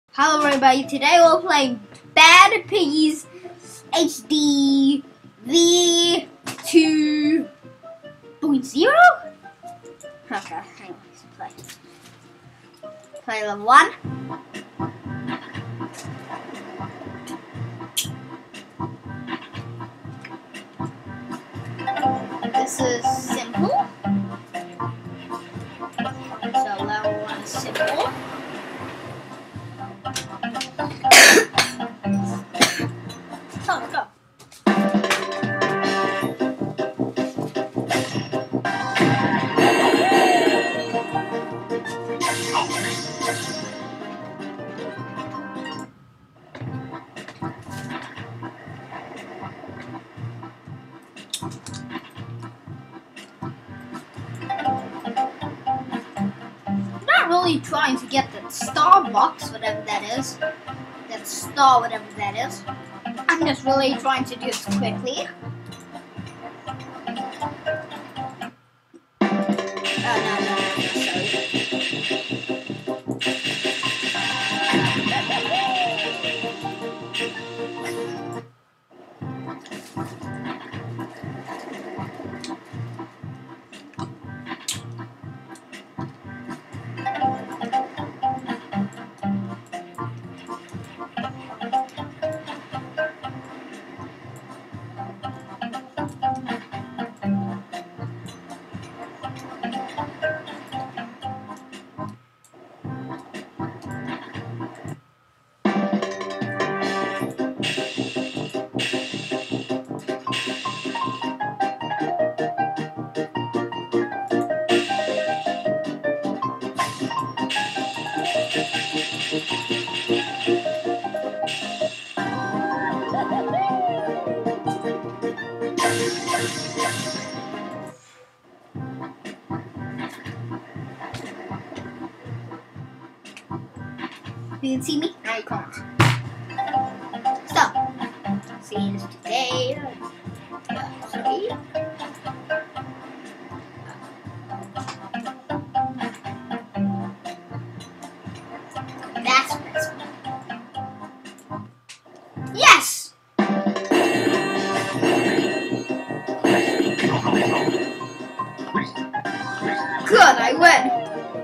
Hello everybody, today we're playing Bad Piggies HD V2.0? Okay, hang on, let's play level 1. This is simple. So level 1 is simple. Let's go. Not really trying to get that star box, whatever that is. That star, whatever that is. I'm just really trying to do it quickly. Oh, no, sorry. You can see me? Now you can't. So, see this today. Sorry. That's what it's. Yes! Good, I win.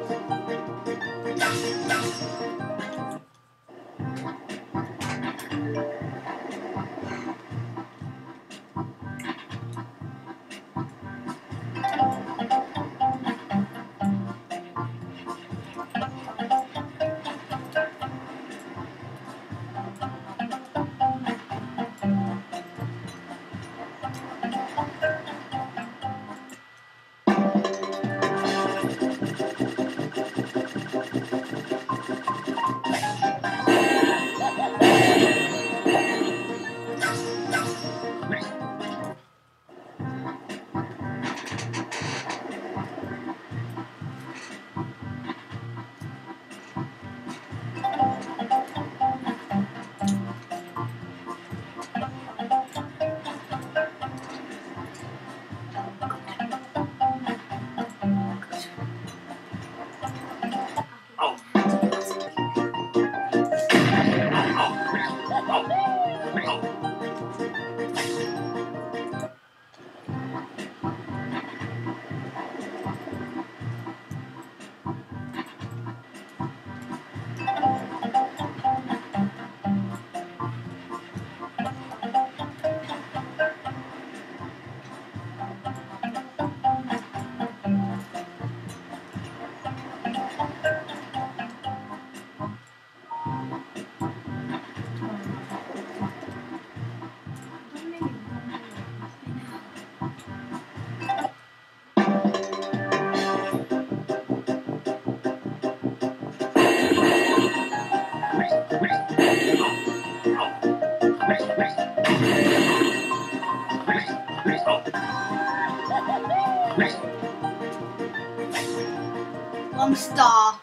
One star.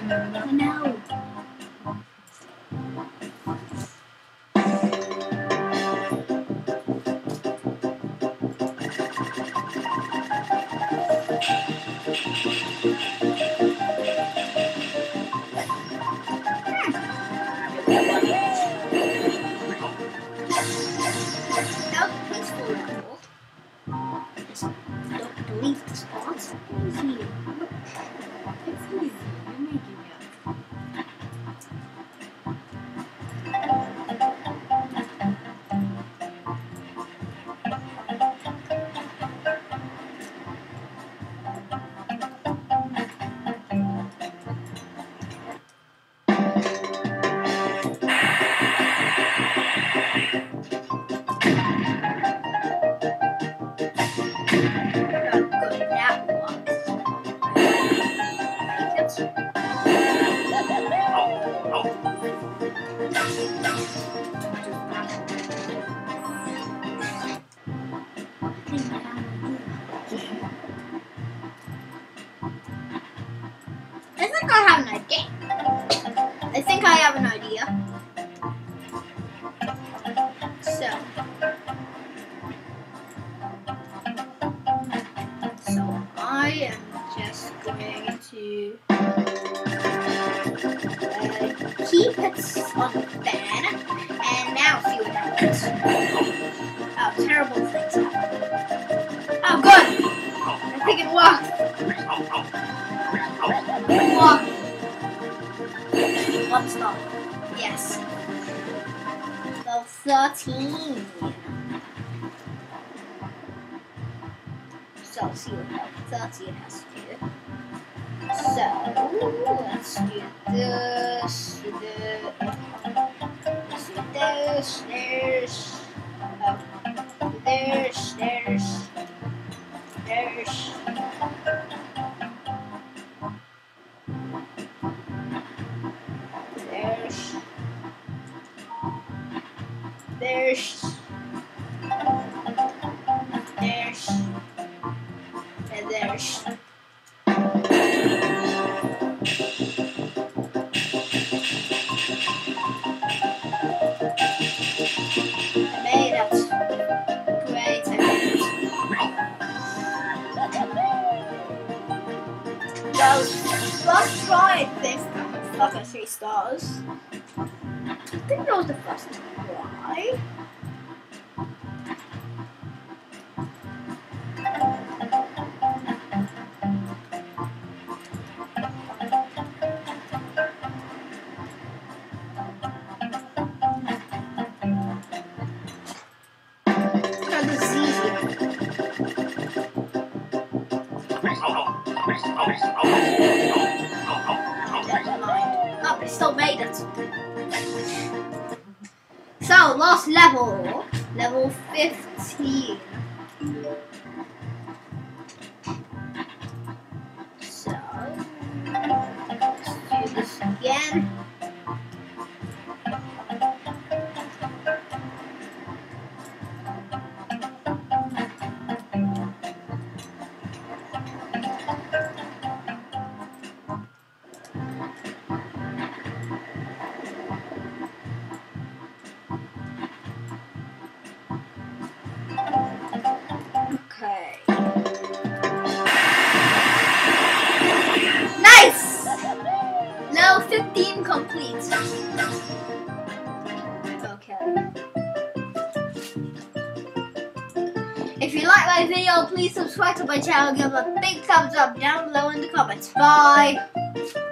No. That was a peaceful level. Just don't delete the spots. Easy. It's easy. You're making it. I think I have an idea. So I am just going to keep it on the fan, and now see what happens. Oh, terrible things happen. Oh, good! I think it worked. One stop. Yes. Level 13. So let's see what level 13 has to do. So let's do this. Let's do this. There's. Oh, there's. And there's. I made it. Great, I made it. That was first try, I think. Fuck, I 3 stars. I think that was the first try. Oh, but I still made it. So, last level. Level 15. So, let's do this again. Okay. Nice! Level 15 complete. Okay. If you like my video, please subscribe to my channel, give a big thumbs up down below in the comments. Bye!